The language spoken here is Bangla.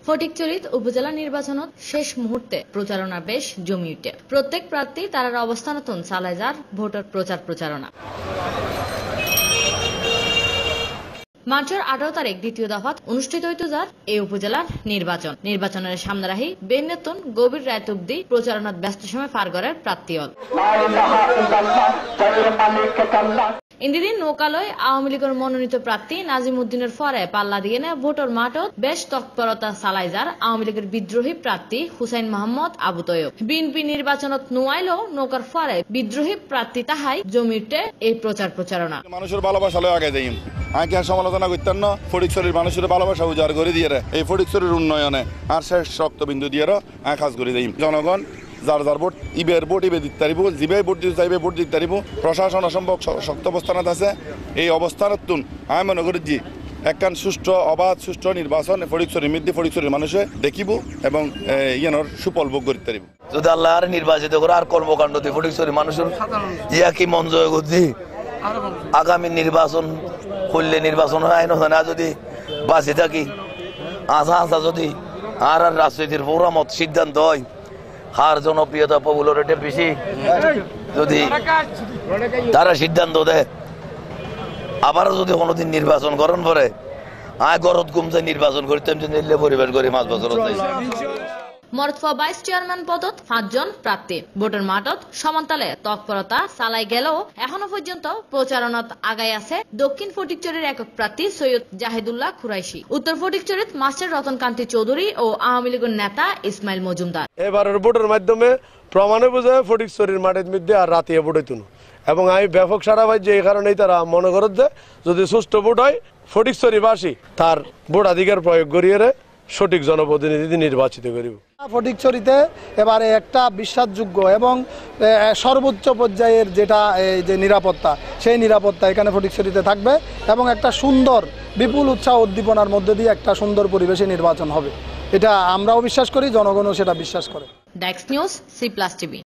ফটিকছড়িত উপজেলা নির্বাচনত শেষ মুহূর্তে প্রচারণা বেশ জমি উঠে প্রত্যেক প্রার্থী তারার অবস্থানতন চালায় যার ভোটার প্রচারণা। মার্চের 18 তারিখ দ্বিতীয় দফাত অনুষ্ঠিত হইত যার এই উপজেলার নির্বাচনের সামনে রাহি বেনেতন গভীর রাত অব্দি প্রচারণাত ব্যস্ত সময় পার করার প্রার্থী হল। ইন্দিদিন নৌকালয় আওয়ামী লীগের মনোনীত প্রার্থী নাজিম উদ্দিনের পরে পাল্লা দিয়ে নেয় ভোটার মাঠত বেশ তৎপরতা চালায় যার আওয়ামী লীগের বিদ্রোহী প্রার্থী হুসাইন মোহাম্মদ আবু তৈয়ব। বিএনপি নির্বাচনত নোয়াইলেও নৌকার পরে বিদ্রোহী প্রার্থী তাহাই জমিতে এই প্রচারণা। মানুষের ভালোবাসা লয় আগে যাই আগে আর সমালোচনা করতেন না। ফটিকছড়ির মানুষের ভালোবাসা উজাড় করে দিয়ে এই ফটিকছড়ির উন্নয়নে আর শেষ রক্তবিন্দু দিয়ে কাজ করে দেই। জনগণ যার ভোট ইবের ভোট ইবে দিতে পারিব, যিবে ভোট দিতে চাইবে ভোট দিতে পারিব। প্রশাসন অসম্ভব শক্ত অবস্থানত আছে। এই অবস্থানত আমি মনে করি যে একখান সুষ্ঠু অবাধ সুষ্ঠু নির্বাচন ফটিকছড়ির মধ্যে ফটিকছড়ির মানুষে দেখিব এবং ইয়ানোর সুফল ভোগ করতে পারিব। যদি আল্লাহ আর নির্বাচিত করে আর কর্মকাণ্ড দিয়ে ফটিকছড়ির মানুষের ইয়া কি মন জয় করছি আগামী নির্বাচন করলে নির্বাচন আইন না যদি বাঁচে থাকি আশা যদি আর রাজনীতির প্রোগ্রামত সিদ্ধান্ত হয় হার জনপ্রিয়তা পপুলারিটি বেশি যদি তারা সিদ্ধান্ত দেয় আবারও যদি কোনোদিন নির্বাচন করেন পরে গরত গুমছে নির্বাচন করতে পরিবার করে 5 বছর মরতফা ভাইস চেয়ারম্যান পদত 5 জন প্রার্থী ভোটের মাঠত সমান্তালে তৎপরতা চালাই গেলেও এখনো পর্যন্ত প্রচারণাত আগাই আছে দক্ষিণ ফটিকছড়ির একক প্রার্থী সৈয়দ জাহিদুল্লাহ কুরাইশি, উত্তর ফটিকছড়িত মাস্টার রতনকান্তি চৌধুরী ও আওয়ামী লীগের নেতা ইসমাইল মজুমদার। এবারের ভোটের মাধ্যমে প্রমাণে বোঝায় ফটিকছড়ির মাঠের মধ্যে আর রাতিয়ে ভোট হইতো না এবং আমি ব্যাপক সারা পাই যে এই কারণেই তারা মনে করেন যে যদি সুষ্ঠু ভোট হয় ফটিকছড়িবাসী তার ভোটাধিকার প্রয়োগ করিয়ে সঠিক জনপ্রতিনিধি নির্বাচিত করিব। ফটিকছড়িতে এবারে একটা বিশ্বাসযোগ্য এবং সর্বোচ্চ পর্যায়ের যেটা এই যে নিরাপত্তা সেই নিরাপত্তা এখানে ফটিকছড়িতে থাকবে এবং একটা সুন্দর বিপুল উৎসাহ উদ্দীপনার মধ্যে দিয়ে একটা সুন্দর পরিবেশে নির্বাচন হবে। এটা আমরাও বিশ্বাস করি, জনগণও সেটা বিশ্বাস করে। Desk news, C+ TV।